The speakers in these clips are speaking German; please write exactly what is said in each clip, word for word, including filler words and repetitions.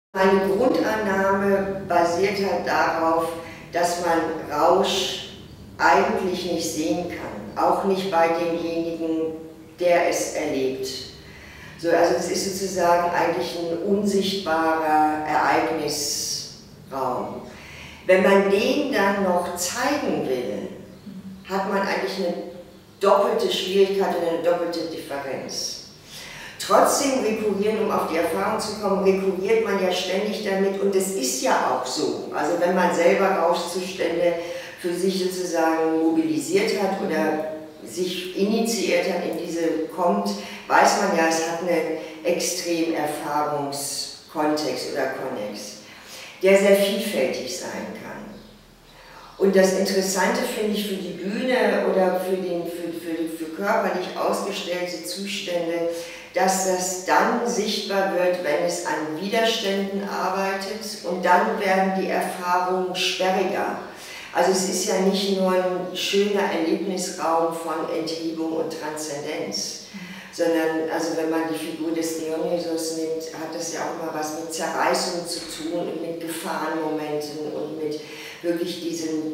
Meine Grundannahme basiert halt darauf, dass man Rausch eigentlich nicht sehen kann, auch nicht bei demjenigen, der es erlebt. So, also es ist sozusagen eigentlich ein unsichtbarer Ereignisraum. Wenn man den dann noch zeigen will, hat man eigentlich eine doppelte Schwierigkeit und eine doppelte Differenz. Trotzdem rekurrieren, um auf die Erfahrung zu kommen, rekurriert man ja ständig damit, und es ist ja auch so. Also wenn man selber Rauschzustände für sich sozusagen mobilisiert hat oder sich initiiert hat, in diese kommt, weiß man ja, es hat einen extrem Erfahrungskontext oder Konnex, der sehr vielfältig sein kann. Und das Interessante finde ich für die Bühne oder für, den, für, für, für körperlich ausgestellte Zustände, dass das dann sichtbar wird, wenn es an Widerständen arbeitet, und dann werden die Erfahrungen sperriger. Also es ist ja nicht nur ein schöner Erlebnisraum von Enthebung und Transzendenz, sondern also wenn man die Figur des Dionysos nimmt, hat das ja auch mal was mit Zerreißung zu tun und mit Gefahrenmomenten und mit wirklich diesem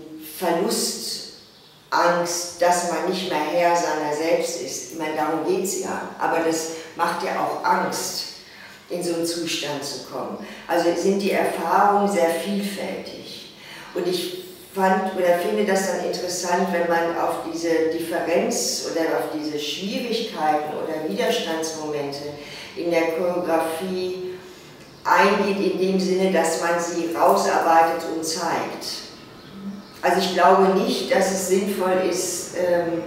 Verlustangst, dass man nicht mehr Herr seiner selbst ist. Ich meine, darum geht es ja, aber das macht ja auch Angst, in so einen Zustand zu kommen. Also sind die Erfahrungen sehr vielfältig. Und ich fand oder finde das dann interessant, wenn man auf diese Differenz oder auf diese Schwierigkeiten oder Widerstandsmomente in der Choreografie eingeht, in dem Sinne, dass man sie rausarbeitet und zeigt. Also ich glaube nicht, dass es sinnvoll ist, ähm,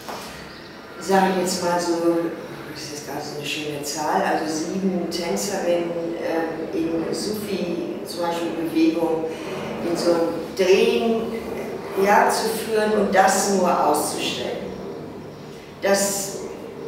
sage ich jetzt mal so, das ist jetzt gerade so eine schöne Zahl, also sieben Tänzerinnen ähm, in Sufi, zum Beispiel Bewegung, in so ein Drehen ja, zu führen und das nur auszustellen. Das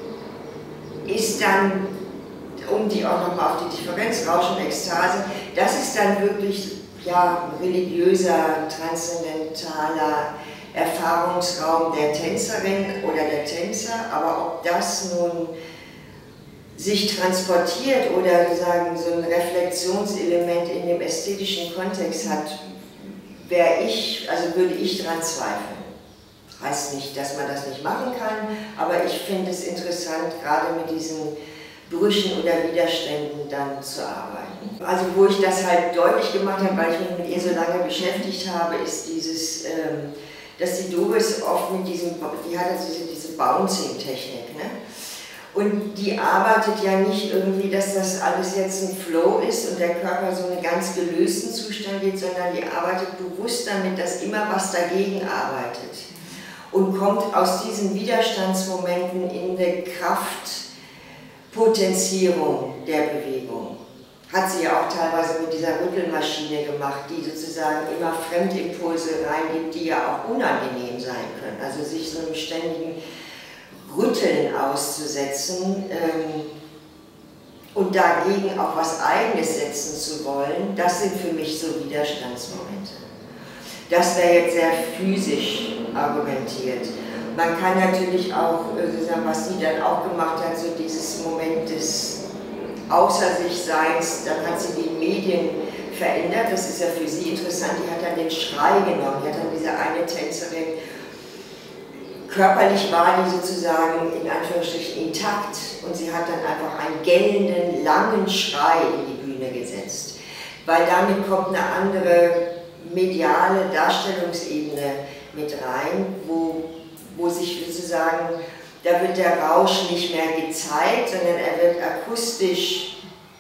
ist dann, um die auch nochmal auf die Differenz, Rausch und Ekstase, das ist dann wirklich ja, religiöser, transzendentaler Erfahrungsraum der Tänzerin oder der Tänzer, aber ob das nun sich transportiert oder sagen, so ein Reflexionselement in dem ästhetischen Kontext hat, wäre ich, also würde ich daran zweifeln. Heißt nicht, dass man das nicht machen kann, aber ich finde es interessant, gerade mit diesen Brüchen oder Widerständen dann zu arbeiten. Also wo ich das halt deutlich gemacht habe, weil ich mich mit ihr so lange beschäftigt habe, ist dieses, ähm, dass die Doris oft mit diesem, die hat also diese, diese Bouncing-Technik, ne? Und die arbeitet ja nicht irgendwie, dass das alles jetzt ein Flow ist und der Körper so einen ganz gelösten Zustand geht, sondern die arbeitet bewusst damit, dass immer was dagegen arbeitet und kommt aus diesen Widerstandsmomenten in eine Kraftpotenzierung der Bewegung. Hat sie ja auch teilweise mit dieser Rüttelmaschine gemacht, die sozusagen immer Fremdimpulse reingibt, die ja auch unangenehm sein können. Also sich so einem ständigen Rütteln auszusetzen ähm, und dagegen auch was Eigenes setzen zu wollen, das sind für mich so Widerstandsmomente. Das wäre jetzt sehr physisch argumentiert. Man kann natürlich auch, sozusagen, was sie dann auch gemacht hat, so dieses Moment des Außer sich Seins, dann hat sie die Medien verändert, das ist ja für sie interessant, die hat dann den Schrei genommen, die hat dann diese eine Tänzerin, körperlich war die sozusagen in Anführungsstrichen intakt und sie hat dann einfach einen gellenden, langen Schrei in die Bühne gesetzt, weil damit kommt eine andere mediale Darstellungsebene mit rein, wo, wo sich sozusagen, da wird der Rausch nicht mehr gezeigt, sondern er wird akustisch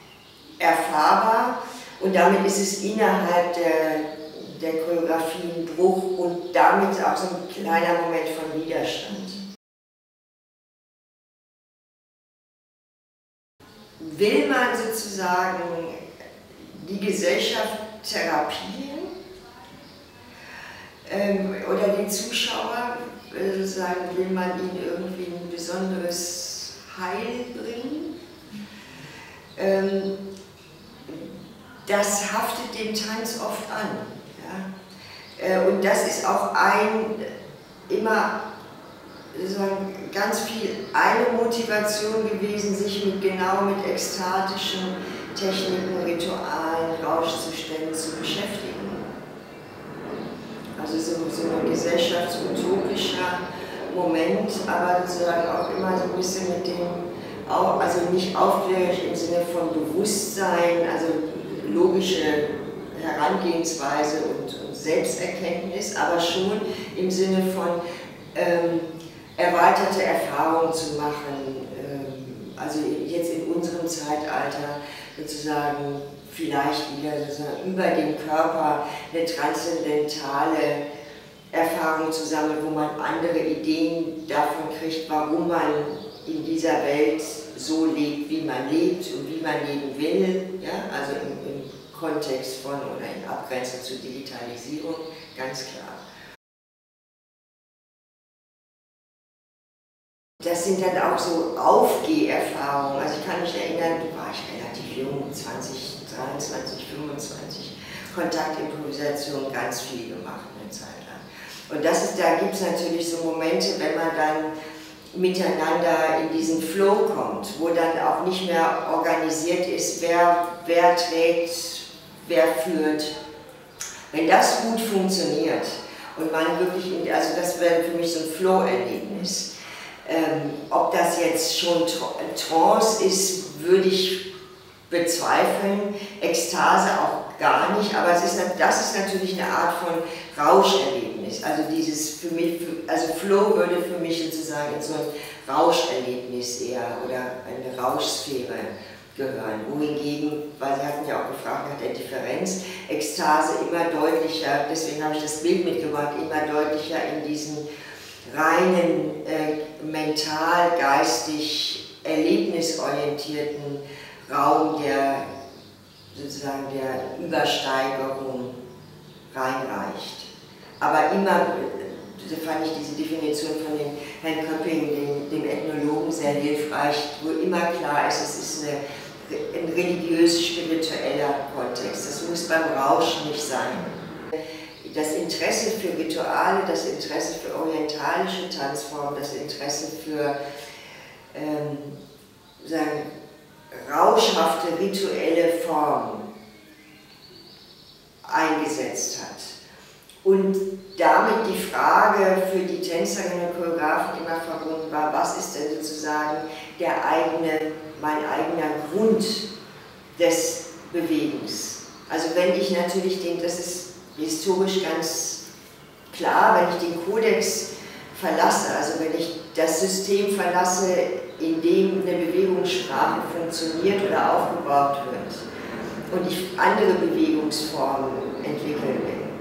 erfahrbar und damit ist es innerhalb der der Choreografie ein Bruch und damit auch so ein kleiner Moment von Widerstand. Will man sozusagen die Gesellschaft therapieren ähm, oder den Zuschauer, sozusagen, will man ihnen irgendwie ein besonderes Heil bringen? Ähm, das haftet dem Tanz oft an. Ja. Und das ist auch ein, immer ganz viel eine Motivation gewesen, sich mit genau mit ekstatischen Techniken, Ritualen, Rauschzuständen zu beschäftigen. Also so, so ein gesellschaftsutopischer Moment, aber sozusagen auch immer so ein bisschen mit dem, also nicht aufklärerisch im Sinne von Bewusstsein, also logische Herangehensweise und, und Selbsterkenntnis, aber schon im Sinne von ähm, erweiterte Erfahrungen zu machen, ähm, also jetzt in unserem Zeitalter sozusagen vielleicht wieder sozusagen über den Körper eine transzendentale Erfahrung zu sammeln, wo man andere Ideen davon kriegt, warum man in dieser Welt so lebt, wie man lebt und wie man leben will, ja? Also im, im Kontext von oder in Abgrenzung zur Digitalisierung, ganz klar. Das sind dann auch so Aufgeherfahrungen. Also ich kann mich erinnern, da war ich relativ jung, zwanzig, dreiundzwanzig, fünfundzwanzig, Kontaktimprovisation, ganz viel gemacht eine Zeit lang. Und das ist, da gibt es natürlich so Momente, wenn man dann miteinander in diesen Flow kommt, wo dann auch nicht mehr organisiert ist, wer, wer trägt, wer führt. Wenn das gut funktioniert und man wirklich, in, also das wäre für mich so ein Flow-Erlebnis. Ähm, ob das jetzt schon Trance ist, würde ich bezweifeln, Ekstase auch gar nicht, aber es ist, das ist natürlich eine Art von Rauscherlebnis. Also dieses für mich, also Flow würde für mich sozusagen in so ein Rauscherlebnis eher oder eine Rauschsphäre gehören. Wohingegen, weil Sie hatten ja auch gefragt nach der Differenz, Ekstase immer deutlicher, deswegen habe ich das Bild mitgebracht, immer deutlicher in diesen reinen, äh, mental, geistig, erlebnisorientierten Raum der, sozusagen der Übersteigerung reinreicht. Aber immer, da fand ich diese Definition von den Herrn Köpping, dem, dem Ethnologen, sehr hilfreich, wo immer klar ist, es ist eine, ein religiös-spiritueller Kontext. Das muss beim Rausch nicht sein. Das Interesse für Rituale, das Interesse für orientalische Tanzformen, das Interesse für ähm, sagen, rauschhafte rituelle Formen eingesetzt hat. Und damit die Frage für die Tänzerinnen und Choreografen immer verbunden war, was ist denn sozusagen der eigene, mein eigener Grund des Bewegens. Also wenn ich natürlich den, das ist historisch ganz klar, wenn ich den Kodex verlasse, also wenn ich das System verlasse, in dem eine Bewegungssprache funktioniert oder aufgebaut wird und ich andere Bewegungsformen entwickeln will,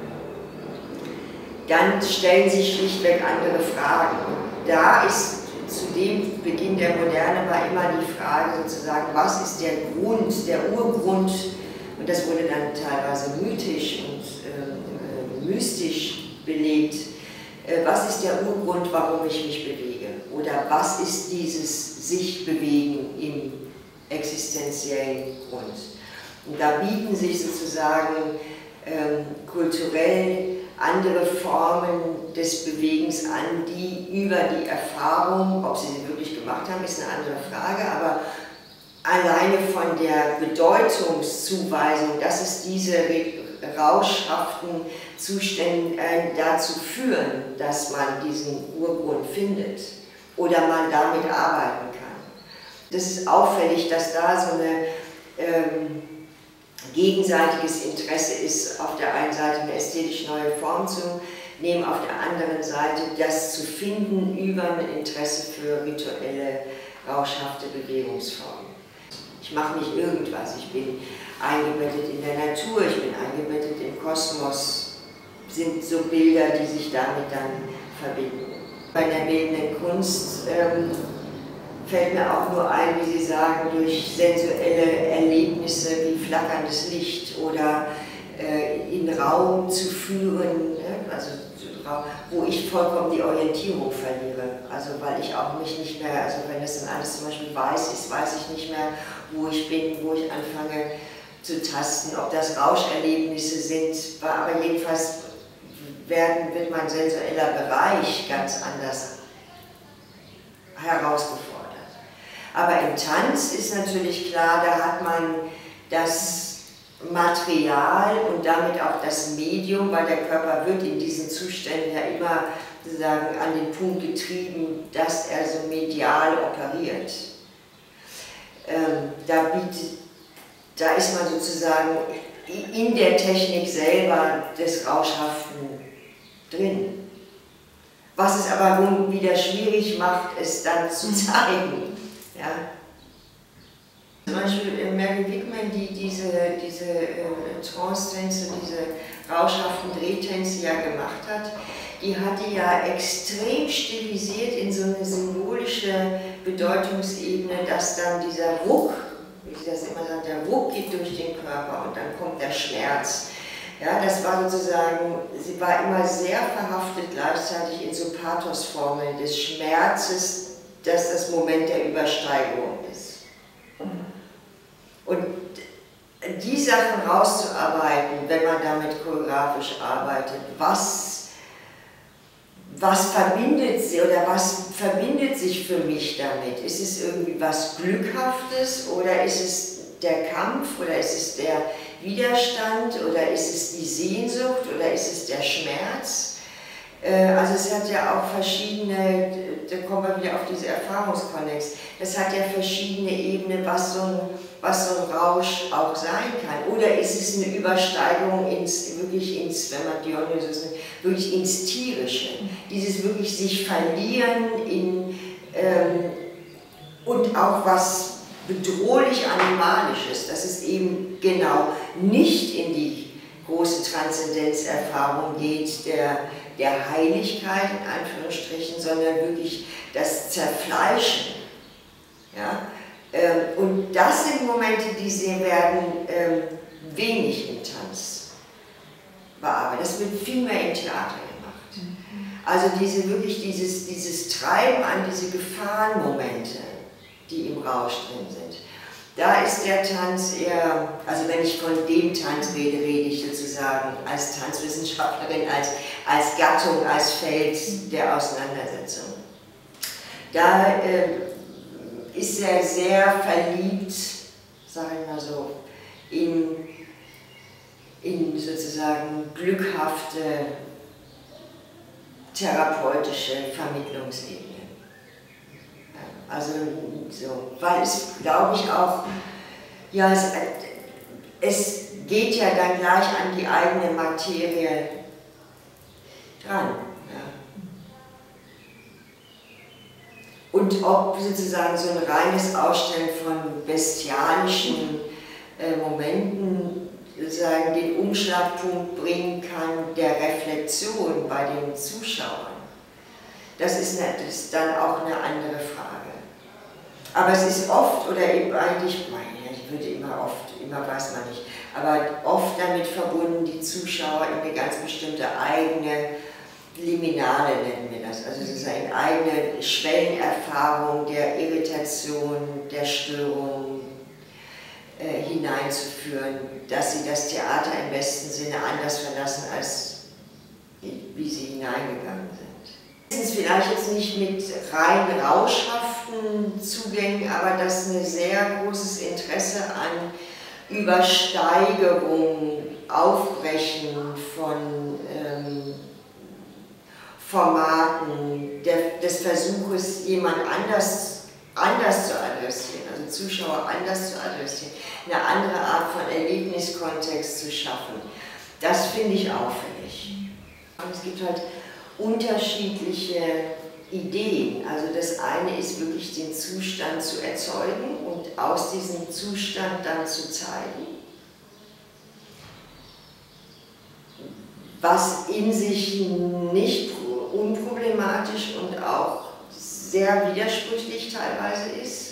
dann stellen sich schlichtweg andere Fragen. Und da ist zu dem Beginn der Moderne war immer die Frage sozusagen, was ist der Grund, der Urgrund, und das wurde dann teilweise mythisch und äh, mystisch belegt, äh, was ist der Urgrund, warum ich mich bewege? Oder was ist dieses sich bewegen im existenziellen Grund? Und da bieten sich sozusagen ähm, kulturell andere Formen des Bewegens an, die über die Erfahrung, ob sie sie wirklich gemacht haben, ist eine andere Frage, aber alleine von der Bedeutungszuweisung, dass es diese rauschhaften Zustände äh, dazu führen, dass man diesen Urgrund findet oder man damit arbeiten kann. Das ist auffällig, dass da so eine ähm, gegenseitiges Interesse ist, auf der einen Seite eine ästhetisch neue Form zu nehmen, auf der anderen Seite das zu finden über ein Interesse für rituelle, rauschhafte Bewegungsformen. Ich mache nicht irgendwas, ich bin eingebettet in der Natur, ich bin eingebettet im Kosmos, sind so Bilder, die sich damit dann verbinden. Bei der bildenden Kunst ähm, fällt mir auch nur ein, wie Sie sagen, durch sensuelle Erlebnisse wie flackerndes Licht oder äh, in Raum zu führen, ne? Also wo ich vollkommen die Orientierung verliere. Also weil ich auch mich nicht mehr, also wenn das dann alles zum Beispiel weiß ist, weiß ich nicht mehr, wo ich bin, wo ich anfange zu tasten, ob das Rauscherlebnisse sind, aber jedenfalls werden, wird mein sensueller Bereich ganz anders herausgefordert. Aber im Tanz ist natürlich klar, da hat man das Material und damit auch das Medium, weil der Körper wird in diesen Zuständen ja immer sozusagen an den Punkt getrieben, dass er so medial operiert. Ähm, da, bietet, da ist man sozusagen in der Technik selber des Rauschhaften drin. Was es aber nun wieder schwierig macht, es dann zu zeigen. Ja. Zum Beispiel Mary Wigman, die diese, diese äh, Trance-Tänze, diese rauschhaften Drehtänze ja gemacht hat, die hat die ja extrem stilisiert in so eine symbolische Bedeutungsebene, dass dann dieser Ruck, wie sie das immer sagt, der Ruck geht durch den Körper und dann kommt der Schmerz. Ja, das war sozusagen, sie war immer sehr verhaftet gleichzeitig in so Pathosformeln des Schmerzes, dass das Moment der Übersteigerung ist. Und die Sachen rauszuarbeiten, wenn man damit choreografisch arbeitet, was, was verbindet sie oder was verbindet sich für mich damit? Ist es irgendwie was Glückhaftes oder ist es der Kampf oder ist es der Widerstand oder ist es die Sehnsucht oder ist es der Schmerz? Also es hat ja auch verschiedene, da kommen wir wieder auf diese Erfahrungskonnex, das hat ja verschiedene Ebenen, was so ein, was so ein Rausch auch sein kann. Oder ist es eine Übersteigerung ins, wirklich ins, wenn man Dionysos nennt, wirklich ins Tierische. Dieses wirklich sich verlieren in, ähm, und auch was bedrohlich Animalisches, dass es eben genau nicht in die große Transzendenzerfahrung geht, der, der Heiligkeit in Anführungsstrichen, sondern wirklich das Zerfleischen. Ja? Ähm, und das sind Momente, die sie werden ähm, wenig im Tanz bearbeitet. Das wird viel mehr im Theater gemacht. Also diese, wirklich dieses, dieses Treiben an diese Gefahrenmomente, die im Rausch drin sind. Da ist der Tanz eher, also wenn ich von dem Tanz rede, rede ich sozusagen als Tanzwissenschaftlerin, als, als Gattung, als Feld der Auseinandersetzung. Da äh, ist er sehr verliebt, sage ich mal so, in, in sozusagen glückhafte, therapeutische Vermittlungsebene. Also so, weil es, glaube ich, auch, ja, es, es geht ja dann gleich an die eigene Materie dran. Ja. Und ob sozusagen so ein reines Ausstellen von bestialischen äh, Momenten sozusagen den Umschlagpunkt bringen kann der Reflexion bei den Zuschauern, das ist, eine, das ist dann auch eine andere Frage. Aber es ist oft, oder eben eigentlich, ich würde immer oft, immer weiß man nicht, aber oft damit verbunden, die Zuschauer in eine ganz bestimmte eigene Liminale, nennen wir das, also sozusagen in eigene Schwellenerfahrung der Irritation, der Störung äh, hineinzuführen, dass sie das Theater im besten Sinne anders verlassen, als wie sie hineingegangen sind. Vielleicht jetzt nicht mit rein rauschhaften Zugängen, aber dass ein sehr großes Interesse an Übersteigerung, Aufbrechen von ähm, Formaten, der, des Versuches, jemand anders, anders zu adressieren, also Zuschauer anders zu adressieren, eine andere Art von Erlebniskontext zu schaffen. Das finde ich auffällig. Und es gibt halt unterschiedliche Ideen. Also das eine ist wirklich den Zustand zu erzeugen und aus diesem Zustand dann zu zeigen, was in sich nicht unproblematisch und auch sehr widersprüchlich teilweise ist.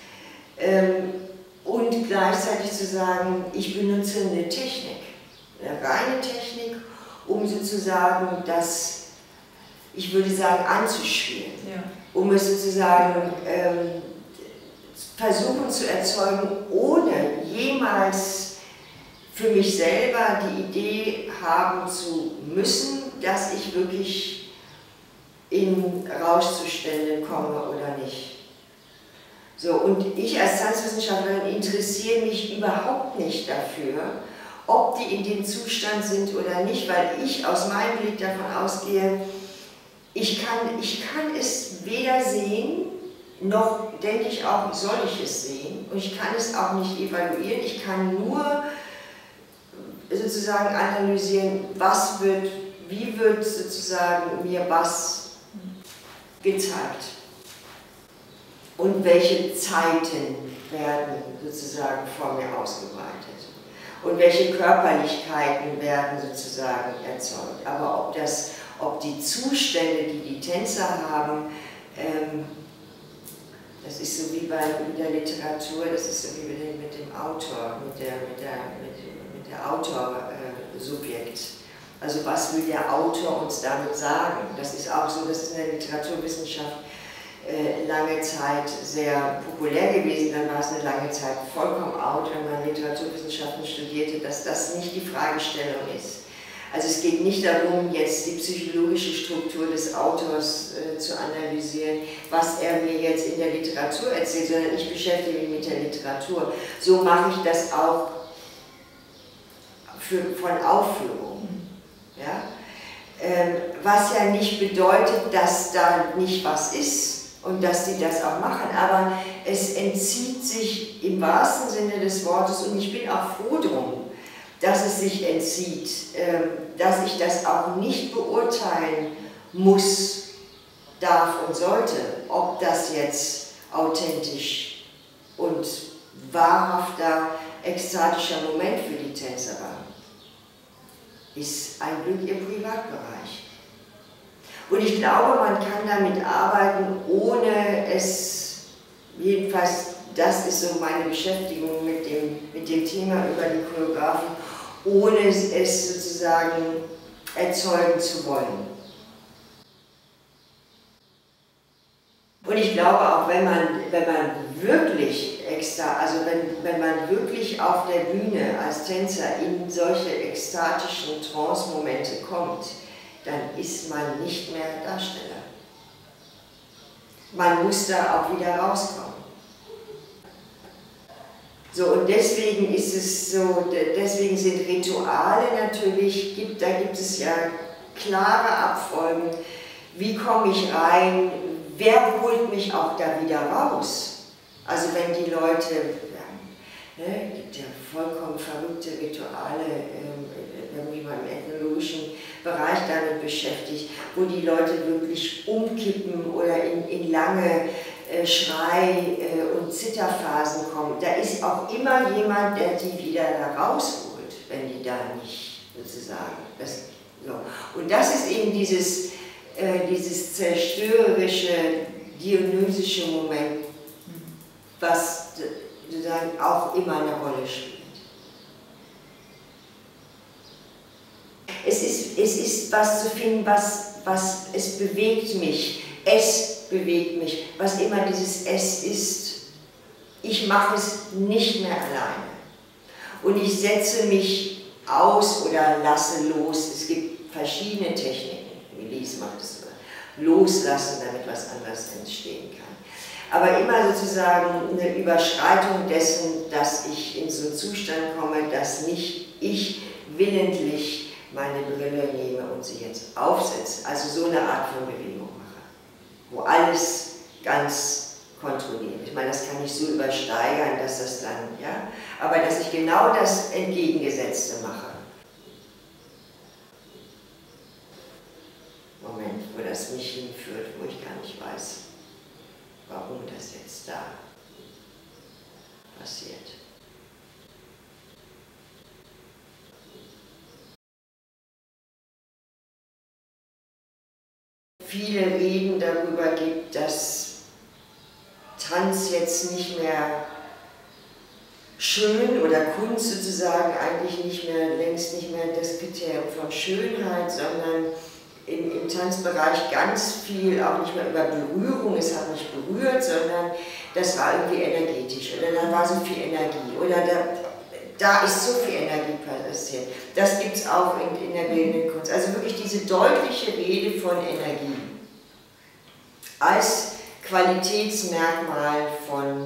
Und gleichzeitig zu sagen, ich benutze eine Technik, eine reine Technik, um sozusagen das, ich würde sagen, anzuspielen, ja. Um es sozusagen ähm, versuchen zu erzeugen, ohne jemals für mich selber die Idee haben zu müssen, dass ich wirklich in Rauschzustände komme oder nicht. So, und ich als Tanzwissenschaftlerin interessiere mich überhaupt nicht dafür, ob die in dem Zustand sind oder nicht, weil ich aus meinem Blick davon ausgehe, ich kann, ich kann es weder sehen, noch denke ich auch, soll ich es sehen, und ich kann es auch nicht evaluieren, ich kann nur sozusagen analysieren, was wird, wie wird sozusagen mir was gezeigt und welche Zeiten werden sozusagen vor mir ausgebreitet und welche Körperlichkeiten werden sozusagen erzeugt. Aber ob, das, ob die Zustände, die die Tänzer haben, ähm, das ist so wie bei mit der Literatur, das ist so wie mit dem, mit dem Autor, mit der, mit der, mit, mit der Autor-Subjekt. Äh, also was will der Autor uns damit sagen? Das ist auch so, das ist in der Literaturwissenschaft äh, lange Zeit sehr populär gewesen, dann war es eine lange Zeit vollkommen out, wenn man Literaturwissenschaften studierte, dass das nicht die Fragestellung ist. Also es geht nicht darum, jetzt die psychologische Struktur des Autors äh, zu analysieren, was er mir jetzt in der Literatur erzählt, sondern ich beschäftige mich mit der Literatur. So mache ich das auch für, von Aufführungen. Ja? Ähm, was ja nicht bedeutet, dass da nicht was ist und dass die das auch machen, aber es entzieht sich im wahrsten Sinne des Wortes, und ich bin auch froh drum, dass es sich entzieht, dass ich das auch nicht beurteilen muss, darf und sollte, ob das jetzt authentisch und wahrhafter, ekstatischer Moment für die Tänzer war. Ist ein Glück ihr Privatbereich. Und ich glaube, man kann damit arbeiten, ohne es, jedenfalls das ist so meine Beschäftigung mit dem, mit dem Thema über die Choreografen, ohne es sozusagen erzeugen zu wollen. Und ich glaube auch, wenn man, wenn man wirklich extra, also wenn, wenn man wirklich auf der Bühne als Tänzer in solche ekstatischen Trance-Momente kommt, dann ist man nicht mehr Darsteller. Man muss da auch wieder rauskommen. So, und deswegen ist es so, deswegen sind Rituale natürlich, gibt, da gibt es ja klare Abfolgen, wie komme ich rein, wer holt mich auch da wieder raus. Also wenn die Leute, ja, ne, gibt ja vollkommen verrückte Rituale, äh, wenn mich mal im ethnologischen Bereich damit beschäftigt, wo die Leute wirklich umkippen oder in, in lange Schrei- und Zitterphasen kommen, da ist auch immer jemand, der die wieder da rausholt, wenn die da nicht sozusagen. Das, so. Und das ist eben dieses, äh, dieses zerstörerische, dionysische Moment, was sozusagen auch immer eine Rolle spielt. Es ist, es ist was zu finden, was, was es bewegt mich. Es bewegt mich, was immer dieses Es ist. Ich mache es nicht mehr alleine. Und ich setze mich aus oder lasse los. Es gibt verschiedene Techniken. Elise macht es loslassen, damit was anderes entstehen kann. Aber immer sozusagen eine Überschreitung dessen, dass ich in so einen Zustand komme, dass nicht ich willentlich meine Brille nehme und sie jetzt aufsetze. Also so eine Art von Bewegung mache, wo alles ganz kontrolliert. Ich meine, das kann ich so übersteigern, dass das dann, ja, aber dass ich genau das Entgegengesetzte mache. Moment, wo das mich hinführt, wo ich gar nicht weiß, warum das jetzt da passiert. Viele reden darüber gibt, dass Tanz jetzt nicht mehr schön oder Kunst sozusagen eigentlich nicht mehr, längst nicht mehr das Kriterium von Schönheit, sondern im, im Tanzbereich ganz viel auch nicht mehr über Berührung, es hat nicht berührt, sondern das war irgendwie energetisch oder da war so viel Energie oder da, da ist so viel Energie passiert. Das gibt es auch in, in der bildenden Kunst. Also wirklich diese deutliche Rede von Energie als Qualitätsmerkmal von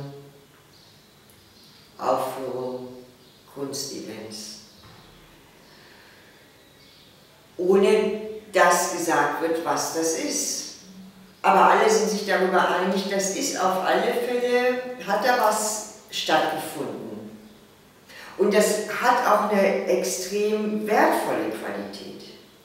Aufführungen, Kunstevents. Ohne dass gesagt wird, was das ist. Aber alle sind sich darüber einig, das ist auf alle Fälle, hat da was stattgefunden. Und das hat auch eine extrem wertvolle Qualität.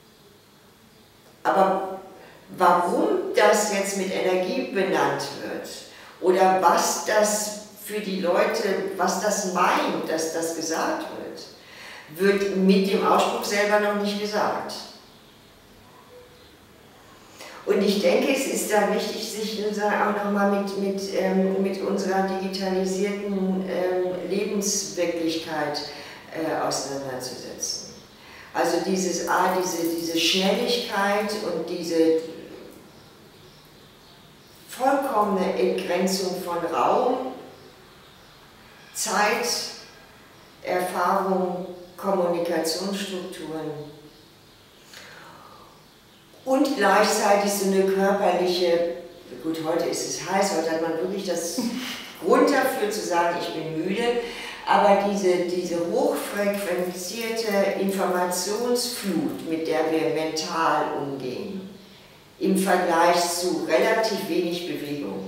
Aber warum das jetzt mit Energie benannt wird oder was das für die Leute, was das meint, dass das gesagt wird, wird mit dem Ausspruch selber noch nicht gesagt. Und ich denke, es ist da wichtig, sich auch nochmal mit, mit, ähm, mit unserer digitalisierten ähm, Lebenswirklichkeit äh, auseinanderzusetzen. Also dieses, ah, diese, diese Schnelligkeit und diese vollkommene Entgrenzung von Raum, Zeit, Erfahrung, Kommunikationsstrukturen und gleichzeitig so eine körperliche, gut, heute ist es heiß, heute hat man wirklich das Grund dafür zu sagen, ich bin müde, aber diese, diese hochfrequenzierte Informationsflut, mit der wir mental umgehen, im Vergleich zu relativ wenig Bewegung.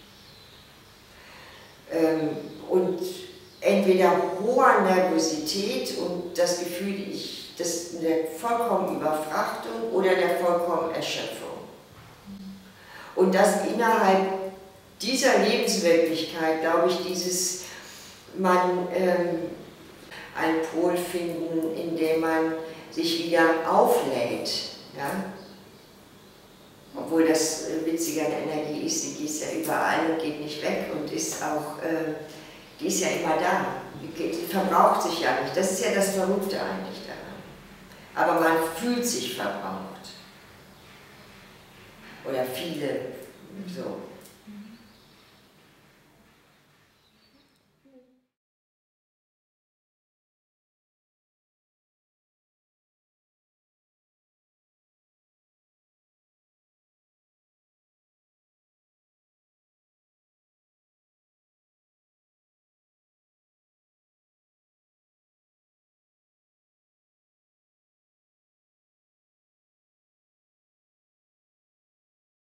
Ähm, und entweder hoher Nervosität und das Gefühl, ich, das der vollkommenen Überfrachtung oder der vollkommenen Erschöpfung. Und das innerhalb dieser Lebenswirklichkeit, glaube ich, dieses, man ähm, einen Pol finden, in dem man sich wieder auflädt. Ja? Obwohl das äh, witzige an Energie ist, die ist ja überall und geht nicht weg und ist auch, äh, die ist ja immer da, die, geht, die verbraucht sich ja nicht. Das ist ja das Verrückte eigentlich daran. Aber man fühlt sich verbraucht. Oder viele so.